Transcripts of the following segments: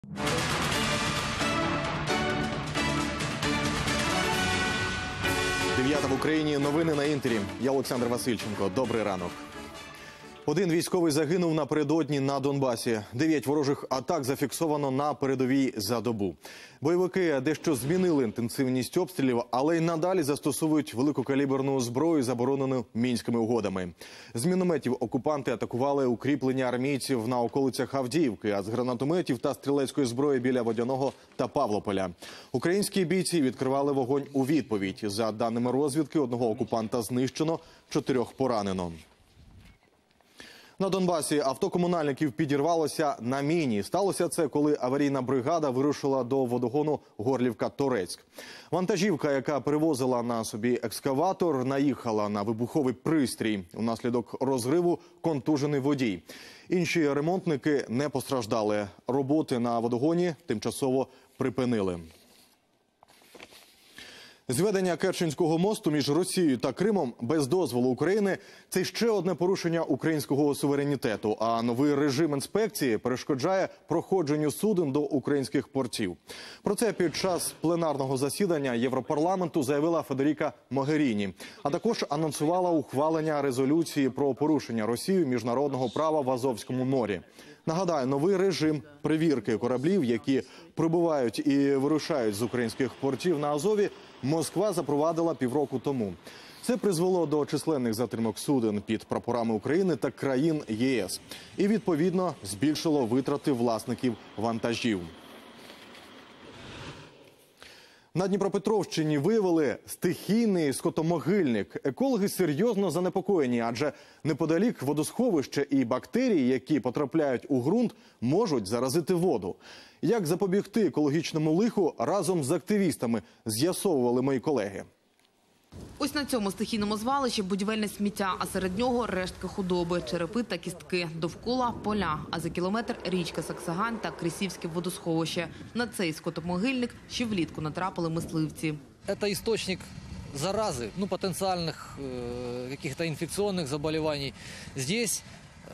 Дев'ята в Україні. Новини на Інтері. Я Олександр Васильченко. Добрий ранок. Один військовий загинув напередодні на Донбасі. 9 ворожих атак зафіксовано на передовій за добу. Бойовики дещо змінили інтенсивність обстрілів, але й надалі застосовують великокаліберну зброю, заборонену Мінськими угодами. З мінометів окупанти атакували укріплення армійців на околицях Авдіївки, а з гранатометів та стрілецької зброї біля Водяного та Павлополя. Українські бійці відкривали вогонь у відповідь. За даними розвідки, одного окупанта знищено, 4 поранено. На Донбасі авто комунальників підірвалося на міні. Сталося це, коли аварійна бригада вирушила до водогону Горлівка-Торецьк. Вантажівка, яка перевозила на собі екскаватор, наїхала на вибуховий пристрій. Унаслідок розриву контужений водій. Інші ремонтники не постраждали. Роботи на водогоні тимчасово припинили. Зведення Керченського мосту між Росією та Кримом без дозволу України – це ще одне порушення українського суверенітету, а новий режим інспекції перешкоджає проходженню суден до українських портів. Про це під час пленарного засідання Європарламенту заявила Федеріка Могеріні, а також анонсувала ухвалення резолюції про порушення Росією міжнародного права в Азовському морі. Нагадаю, новий режим перевірки кораблів, які прибувають і вирушають з українських портів на Азові, Москва запровадила півроку тому. Це призвело до численних затримок суден під прапорами України та країн ЄС. І, відповідно, збільшило витрати власників вантажів. На Дніпропетровщині виявили стихійний скотомогильник. Екологи серйозно занепокоєні, адже неподалік водосховище і бактерії, які потрапляють у ґрунт, можуть заразити воду. Як запобігти екологічному лиху, разом з активістами з'ясовували мої колеги. Ось на цьому стихійному звалищі будівельне сміття, а серед нього рештки худоби, черепи та кістки. Довкола – поля, а за кілометр – річка Саксагань та Крисівське водосховище. На цей скотомогильник ще влітку натрапили мисливці. Це істочник зарази, потенціальних каких-то інфекційних заболеваний. Здесь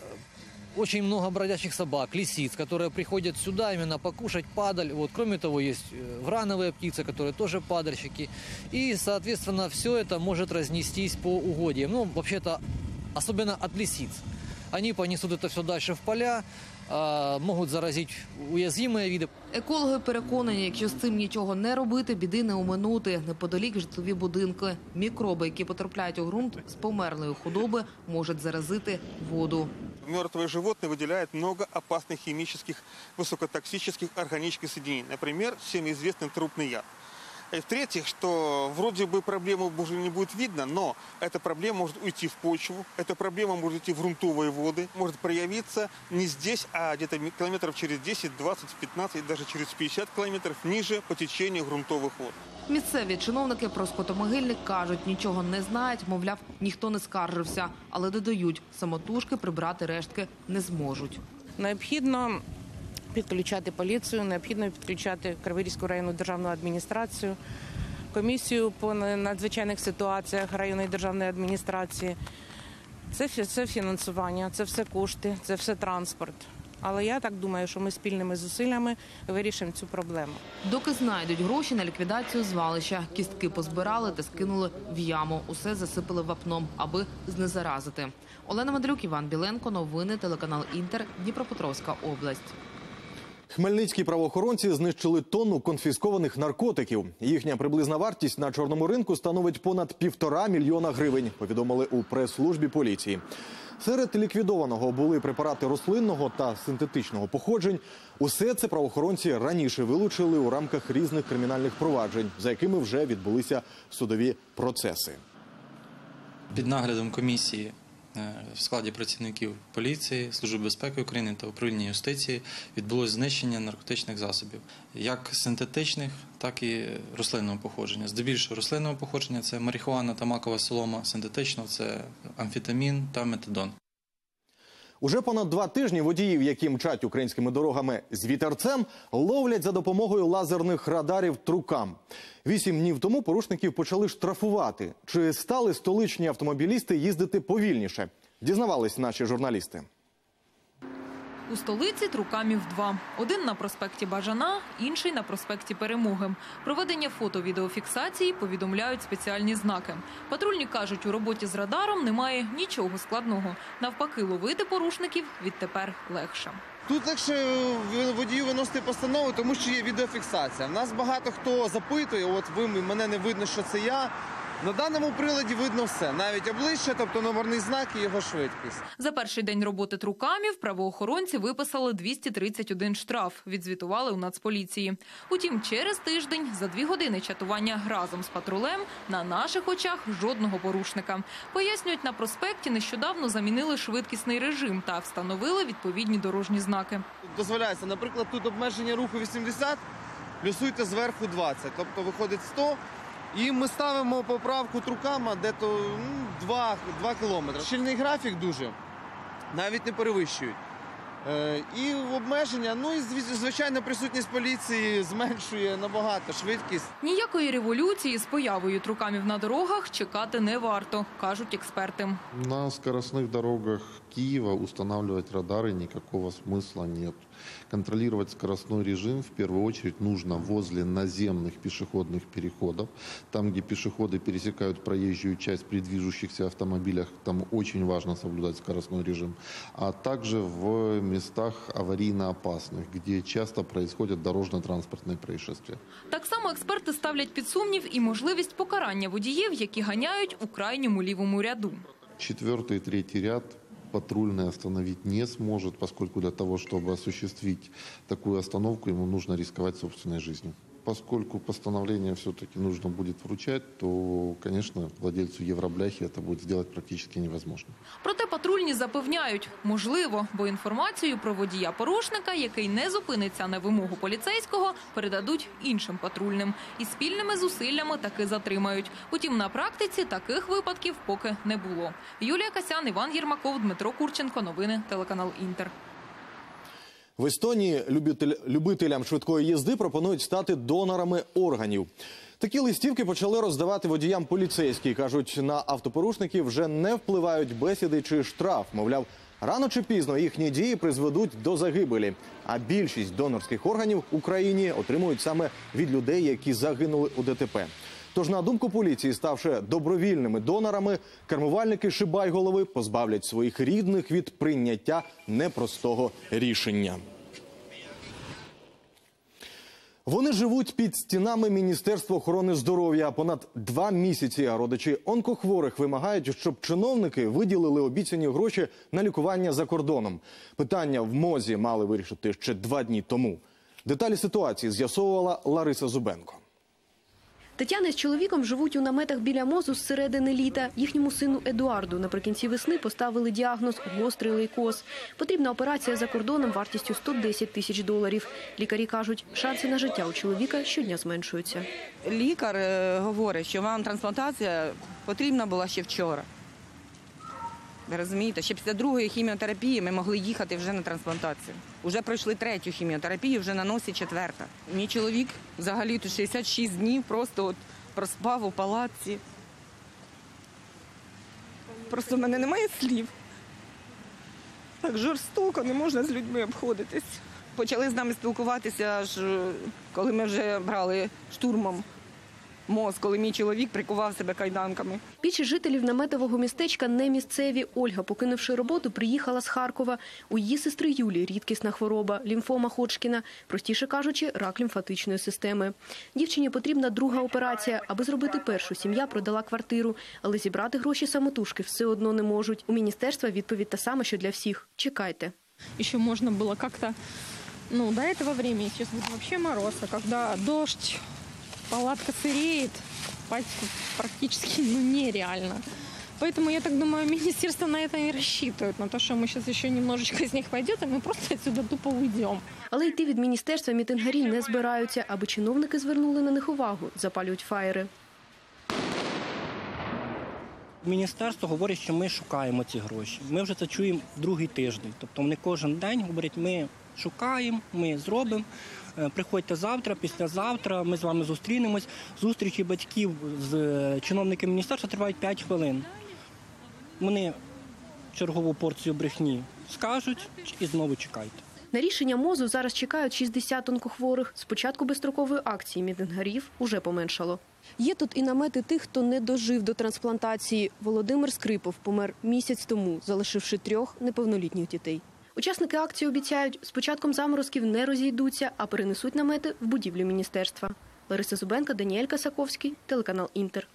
очень много бродячих собак, лисиц, которые приходят сюда именно покушать падаль. Кроме того, есть врановые птицы, которые тоже падальщики. И, соответственно, все это может разнестись по угодьям. Вообще-то, особенно от лисиц. Они понесут это все дальше в поля, можуть заразити уязвимі види. Екологи переконані, якщо з цим нічого не робити, біди не оминути. Неподалік житлові будинки. Мікроби, які потрапляють у ґрунт з померлої худоби, можуть заразити воду. Мертвые животные выделяют много опасных химических, высокотоксических органических соединений. Например, всем известный трупный яд. И в-третьих, что вроде бы проблему уже не будет видно, но эта проблема может уйти в почву, эта проблема может уйти в грунтовые воды, может проявиться не здесь, а где-то километров через 10, 20, 15 и даже через 50 километров ниже по течению грунтовых вод. Місцеві чиновники про скотомогильник кажуть, нічого не знають, мовляв, ніхто не скаржився. Але додають, самотужки прибрати рештки не зможуть. Необхідно підключати поліцію, необхідно підключати Криворізьку районну державну адміністрацію, комісію по надзвичайних ситуаціях районної державної адміністрації. Це все фінансування, це все кошти, це все транспорт. Але я так думаю, що ми спільними зусиллями вирішимо цю проблему. Доки знайдуть гроші на ліквідацію звалища, кістки позбирали та скинули в яму. Усе засипали вапном, аби знезаразити. Олена Мадрюк, Іван Біленко. Новини, телеканал Інтер, Дніпропетровська область. Хмельницькі правоохоронці знищили тонну конфіскованих наркотиків. Їхня приблизна вартість на чорному ринку становить понад 1,5 мільйона гривень, повідомили у прес-службі поліції. Серед ліквідованого були препарати рослинного та синтетичного походжень. Усе це правоохоронці раніше вилучили у рамках різних кримінальних проваджень, за якими вже відбулися судові процеси. Під наглядом комісії в складі працівників поліції, Служби безпеки України та управління юстиції відбулось знищення наркотичних засобів, як синтетичних, так і рослинного походження. Здебільшого рослинного походження – це марихуана та макова солома, синтетичного – це амфетамін та метадон. Уже понад 2 тижні водіїв, які мчать українськими дорогами з вітерцем, ловлять за допомогою лазерних радарів трукам. 8 днів тому порушників почали штрафувати. Чи стали столичні автомобілісти їздити повільніше? Дізнавались наші журналісти. У столиці трукамів два. Один на проспекті Бажана, інший на проспекті Перемоги. Проведення фото-відеофіксації повідомляють спеціальні знаки. Патрульні кажуть, у роботі з радаром немає нічого складного. Навпаки, ловити порушників відтепер легше. Тут легше водію виносити постанову, тому що є відеофіксація. В нас багато хто запитує, от ви, мене не видно, що це я. На даному приладі видно все, навіть обличчя, тобто номерний знак і його швидкість. За перший день роботи трукамів правоохоронці виписали 231 штраф, відзвітували у Нацполіції. Утім, через тиждень, за 2 години чатування разом з патрулем, на наших очах жодного порушника. Пояснюють, на проспекті нещодавно замінили швидкісний режим та встановили відповідні дорожні знаки. Дозволяється, наприклад, тут обмеження руху 80, плюсуйте зверху 20, тобто виходить 100. І ми ставимо поправку трукама де-то 2 кілометри. Щільний графік дуже, навіть не перевищують. І обмеження, ну і звичайно присутність поліції зменшує набагато швидкість. Ніякої революції з появою трукамів на дорогах чекати не варто, кажуть експерти. На скоростных дорогах Киева устанавливать радары никакого смысла нет. Контролировать скоростной режим в первую очередь нужно возле наземных пешеходных переходов. Там, где пешеходы пересекают проезжую часть при движущихся автомобилях, там очень важно соблюдать скоростной режим. А также в местах аварийно опасных, где часто происходят дорожно-транспортные происшествия. Так само експерти ставлять під сумнів і можливість покарання водіїв, які ганяють у крайньому лівому ряду. 4-й и 3-й ряд патрульный остановить не сможет, поскольку для того, чтобы осуществить такую остановку, ему нужно рисковать собственной жизнью. Поскольку постановление все-таки нужно будет вручать, то, конечно, владельцу евробляхи это будет сделать практически невозможно. Проте патрульні запевняють, можливо, бо інформацію про водія-порушника, який не зупиниться на вимогу поліцейського, передадуть іншим патрульним. І спільними зусиллями таки затримають. Утім, на практиці таких випадків поки не було. Юлія Касян, Іван Єрмаков, Дмитро Курченко. Новини, телеканал «Інтер». В Естонії любителям швидкої їзди пропонують стати донорами органів. Такі листівки почали роздавати водіям поліцейські. Кажуть, на автопорушників вже не впливають бесіди чи штраф. Мовляв, рано чи пізно їхні дії призведуть до загибелі. А більшість донорських органів в Україні отримують саме від людей, які загинули у ДТП. Тож, на думку поліції, ставши добровільними донорами, кермувальники Шибайголови позбавлять своїх рідних від прийняття непростого рішення. Вони живуть під стінами Міністерства охорони здоров'я понад 2 місяці, а родичі онкохворих вимагають, щоб чиновники виділили обіцяні гроші на лікування за кордоном. Питання в МОЗі мали вирішити ще 2 дні тому. Деталі ситуації з'ясовувала Лариса Зубенко. Тетяна з чоловіком живуть у наметах біля МОЗу з середини літа. Їхньому сину Едуарду наприкінці весни поставили діагноз – гострий лейкоз. Потрібна операція за кордоном вартістю $110 тисяч. Лікарі кажуть, шанси на життя у чоловіка щодня зменшуються. Лікар говорить, що вам трансплантація потрібна була ще вчора. Ви розумієте, ще після 2-ї хіміотерапії ми могли їхати вже на трансплантацію. Уже пройшли 3-ю хіміотерапію, вже на носі 4-та. Мій чоловік взагалі тут 66 днів просто от проспав у палаці. Просто в мене немає слів. Так жорстоко, не можна з людьми обходитись. Почали з нами спілкуватися, аж коли ми вже брали штурмом МОЗ, коли мій чоловік прикував себе кайданками. Більшість жителів наметового містечка не місцеві. Ольга, покинувши роботу, приїхала з Харкова. У її сестри Юлії рідкісна хвороба – лімфома Ходжкіна, простіше кажучи, рак лімфатичної системи. Дівчині потрібна 2-га операція. Аби зробити першу, сім'я продала квартиру. Але зібрати гроші самотужки все одно не можуть. У міністерства відповідь та сама, що для всіх – чекайте. Ще можна було як-то, до этого времени, сейчас будет вообще мороз, а когда дождь, палатка сыреет, спать практически нереально. Поэтому, я так думаю, министерство на это и рассчитывает, на то, что мы сейчас еще немножечко из них пойдет, и мы просто отсюда тупо уйдем. Але йти від міністерства мітингарі не збираються, аби чиновники звернули на них увагу, запалюють фаєри. Міністерство говорить, що ми шукаємо ці гроші. Ми вже це чуємо 2-й тиждень. Тобто вони кожен день говорять, ми шукаємо, ми зробимо. Приходьте завтра, післязавтра, ми з вами зустрінемось. Зустрічі батьків з чиновниками міністерства тривають 5 хвилин. Вони чергову порцію брехні скажуть і знову чекайте. На рішення МОЗу зараз чекають 60 онкохворих. З початку безстрокової акції мітингарів уже поменшало. Є тут і намети тих, хто не дожив до трансплантації. Володимир Скрипов помер місяць тому, залишивши 3 неповнолітніх дітей. Учасники акції обіцяють, з початком заморозків не розійдуться, а перенесуть намети в будівлю міністерства. Лариса Зубенко, Даніель Касаковський, телеканал «Інтер».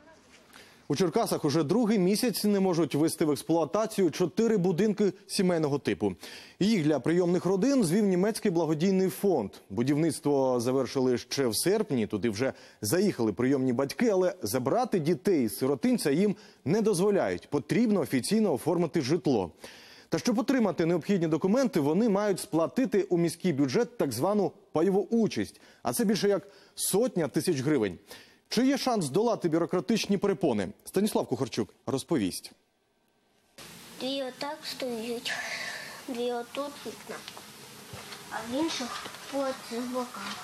У Черкасах уже другий місяць не можуть ввести в експлуатацію 4 будинки сімейного типу. Їх для прийомних родин звів німецький благодійний фонд. Будівництво завершили ще в серпні, туди вже заїхали прийомні батьки, але забрати дітей з сиротинця їм не дозволяють. Потрібно офіційно оформити житло. Та щоб отримати необхідні документи, вони мають сплатити у міський бюджет так звану пайову участь. А це більше як 100 тисяч гривень. Чи є шанс здолати бюрократичні перепони? Станіслав Кухарчук розповість. 2 отак стоять, 2 отут вікна, а в інших по цих боках.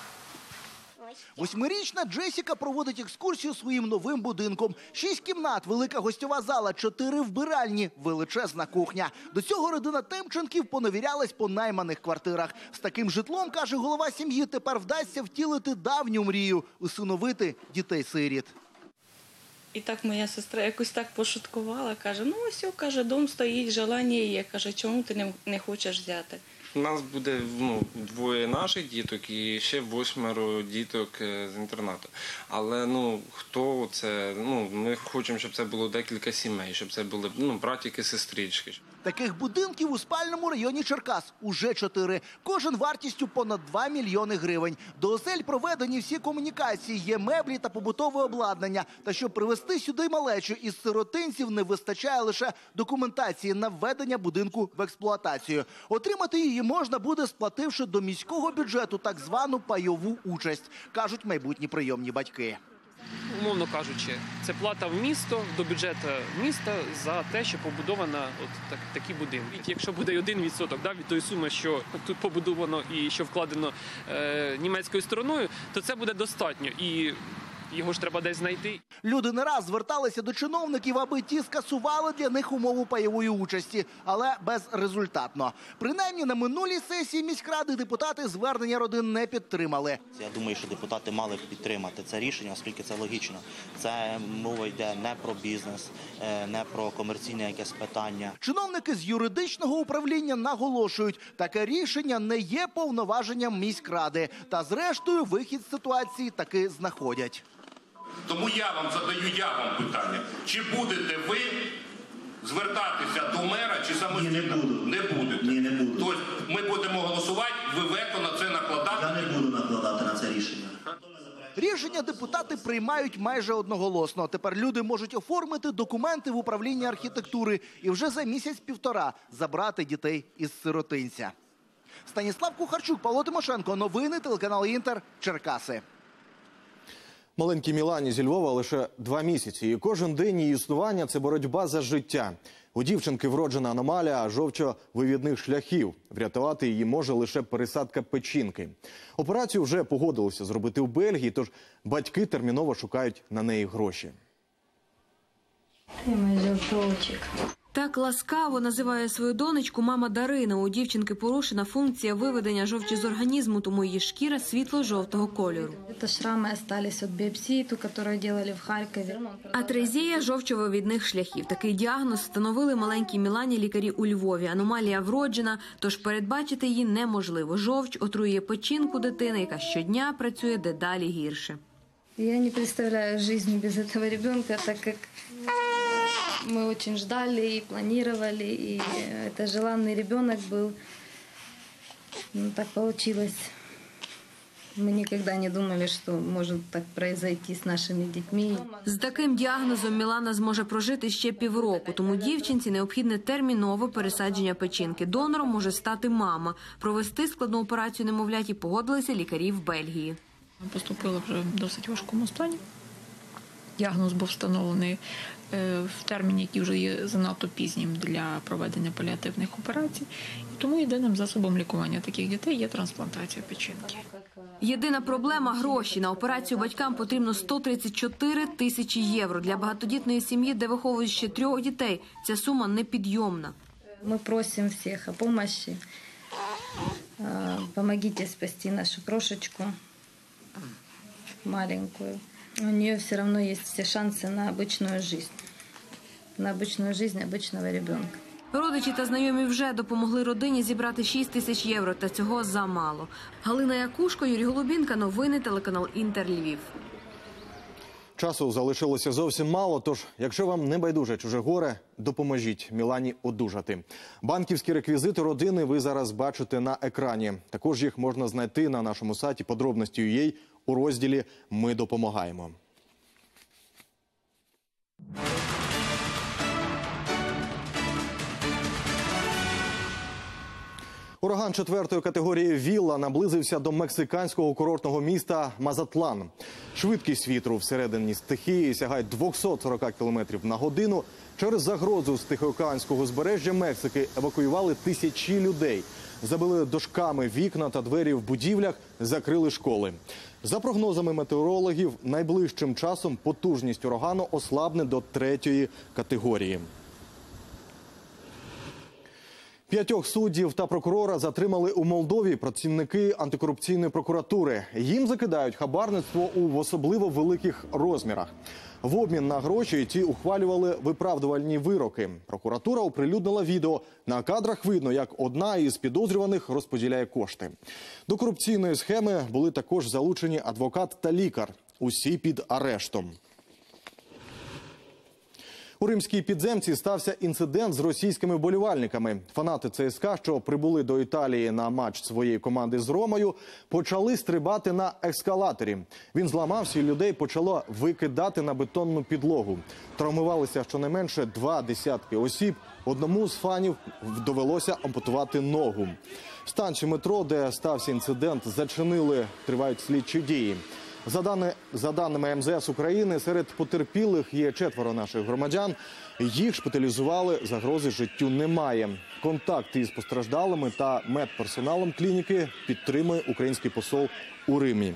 8-річна Джесіка проводить екскурсію своїм новим будинком. 6 кімнат, велика гостьова зала, 4 вбиральні, величезна кухня. До цього родина Темченків поневірялась по найманих квартирах. З таким житлом, каже голова сім'ї, тепер вдасться втілити давню мрію – усиновити дітей-сиріт. І так моя сестра якось так пошуткувала, каже, ну ось, каже, дом стоїть, желання є. Каже, чому ти не хочеш взяти? У нас буде 2 наших діток і ще 8 діток з інтернату. Але хто це? Ми хочемо, щоб це було декілька сімей, щоб це були братики, сестрички. Таких будинків у спальному районі Черкас уже 4. Кожен вартістю понад 2 мільйони гривень. До осель проведені всі комунікації, є меблі та побутове обладнання. Та щоб привезти сюди малечу із сиротинців, не вистачає лише документації на введення будинку в експлуатацію. Отримати її можна буде, сплативши до міського бюджету так звану пайову участь, кажуть майбутні прийомні батьки. Умовно кажучи, це плата в місто, до бюджету міста за те, що побудовано такі будинки. Якщо буде 1% від тої суми, що тут побудовано і що вкладено німецькою стороною, то це буде достатньо. І його ж треба десь знайти. Люди не раз зверталися до чиновників, аби ті скасували для них умову пайової участі, але безрезультатно. Принаймні на минулій сесії міськради депутати звернення родин не підтримали. Я думаю, що депутати мали б підтримати це рішення, оскільки це логічно. Це мова йде не про бізнес, не про комерційне якесь питання. Чиновники з юридичного управління наголошують, таке рішення не є повноваженням міськради. Та зрештою вихід з ситуації таки знаходять. Тому я вам задаю питання. Чи будете ви звертатися до мера, чи самостійно? Не будете. Ні, не буду. Тобто ми будемо голосувати, ви вето на це накладати? Я не буду накладати на це рішення. Рішення депутати приймають майже одноголосно. Тепер люди можуть оформити документи в управлінні архітектури і вже за місяць-півтора забрати дітей із сиротинця. Станіслав Кухарчук, Павло Тимошенко. Новини, телеканал «Інтер», Черкаси. Маленькій Мілані зі Львова лише 2 місяці. І кожен день її існування – це боротьба за життя. У дівчинки вроджена аномалія жовчовивідних шляхів. Врятувати її може лише пересадка печінки. Операцію вже погодилися зробити в Бельгії, тож батьки терміново шукають на неї гроші. Ти мій жовточок. Так ласкаво називає свою донечку мама Дарина. У дівчинки порушена функція виведення жовчі з організму, тому її шкіра світло-жовтого кольору. Це шрами залишились від біопсії, ту, яку робили в Харкові. Атрезія жовчовивідних шляхів. Такий діагноз встановили маленькій Мілані лікарі у Львові. Аномалія вроджена, тож передбачити її неможливо. Жовч отруює печінку дитини, яка щодня працює дедалі гірше. Я не представляю життя без цього дитинка, так як мы очень ждали и планировали, и это желанный ребенок был. Ну, так получилось. Мы никогда не думали, что может так произойти с нашими детьми. З таким діагнозом Мілана зможе прожити ще півроку, тому дівчинці необхідне термінове пересадження печінки. Донором може стати мама. Провести складну операцію немовляті погодилися лікарі в Бельгії. Поступила вже в досить важкому стані. Діагноз був встановлений в терміні, який вже є занадто пізнім для проведення паліативних операцій. І тому єдиним засобом лікування таких дітей є трансплантація печінки. Єдина проблема – гроші. На операцію батькам потрібно 134 тисячі євро. Для багатодітної сім'ї, де виховують ще 3 дітей, ця сума непідйомна. Мы просим всех о помощи. Помогите спасти нашу крошечку маленькую. У нее все равно есть все шансы на обычную жизнь. На обычную жизнь обычного ребенка. Родичі та знайомі вже допомогли родині зібрати 6 тисяч євро, та цього замало. Галина Якушко, Юрій Голубінка, новини, телеканал Інтер, Львів. Часу залишилося зовсім мало, тож, якщо вам не байдуже чуже горе, допоможіть Мілані одужати. Банківські реквізити родини ви зараз бачите на екрані. Також їх можна знайти на нашому сайті подробності.ua у розділі «Ми допомагаємо». Ураган 4-ї категорії «Вілла» наблизився до мексиканського курортного міста Мазатлан. Швидкість вітру всередині стихії сягає 240 км на годину. Через загрозу з Тихоокеанського узбережжя Мексики евакуювали тисячі людей. Забили дошками вікна та двері в будівлях, закрили школи. За прогнозами метеорологів, найближчим часом потужність урагану ослабне до 3-ї категорії. 5 суддів та прокурора затримали у Молдові працівники антикорупційної прокуратури. Їм закидають хабарництво у особливо великих розмірах. В обмін на гроші ті ухвалювали виправдувальні вироки. Прокуратура оприлюднила відео. На кадрах видно, як одна із підозрюваних розподіляє кошти. До корупційної схеми були також залучені адвокат та лікар. Усі під арештом. У римській підземці стався інцидент з російськими вболівальниками. Фанати ЦСКА, що прибули до Італії на матч своєї команди з Ромою, почали стрибати на ескалаторі. Він зламався і людей почало викидати на бетонну підлогу. Травмувалися щонайменше 20 осіб. Одному з фанів довелося ампутувати ногу. Станцію метро, де стався інцидент, зачинили. Тривають слідчі дії. За даними МЗС України, серед потерпілих є 4 наших громадян. Їх шпиталізували, загрози життю немає. Контакти із постраждалими та медперсоналом клініки підтримує український посол у Римі.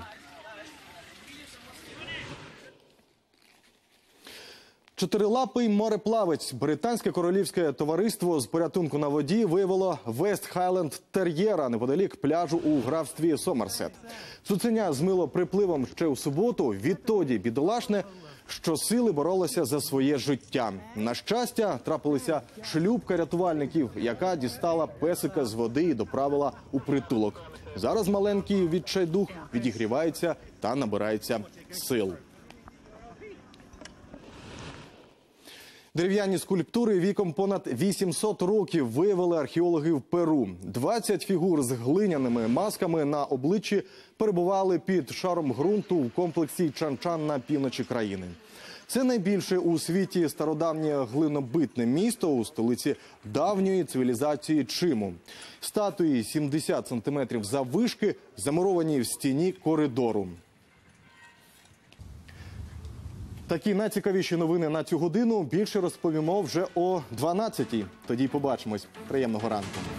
Чотирилапий мореплавець. Британське королівське товариство з порятунку на воді виявило Вест-Хайленд-тер'єра неподалік пляжу у графстві Сомерсет. Цуценя змило припливом ще у суботу. Відтоді бідолашне щосили боролося за своє життя. На щастя, трапилася шлюпка рятувальників, яка дістала песика з води і доправила у притулок. Зараз маленький відчайдух відігрівається та набирається сил. Дерев'яні скульптури віком понад 800 років виявили археологи в Перу. 20 фігур з глиняними масками на обличчі перебували під шаром ґрунту в комплексі Чанчан на півночі країни. Це найбільше у світі стародавнє глинобитне місто у столиці давньої цивілізації Чиму. Статуї 70 сантиметрів заввишки замуровані в стіні коридору. Такі найцікавіші новини на цю годину. Більше розповімо вже о 12-й. Тоді побачимось. Приємного ранку.